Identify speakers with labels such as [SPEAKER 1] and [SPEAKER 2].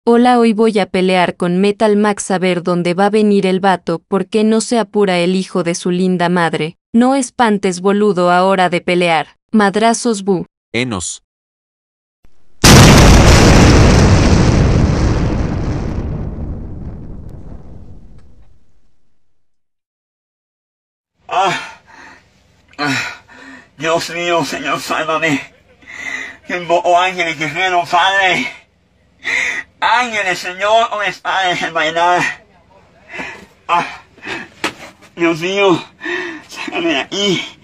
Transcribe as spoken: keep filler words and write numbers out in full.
[SPEAKER 1] Hola, hoy voy a pelear con Metal Max a ver dónde va a venir el vato, ¿por qué no se apura el hijo de su linda madre? No espantes, boludo, a hora de pelear. Madrazos, bu.
[SPEAKER 2] Enos.
[SPEAKER 3] Ah, ah, Dios mío, Señor, sálvame. Que invoco ángeles guerreros, Padre. Ángeles, Señor, o espada desenvainada. Ah, Dios mío, sácame de aquí.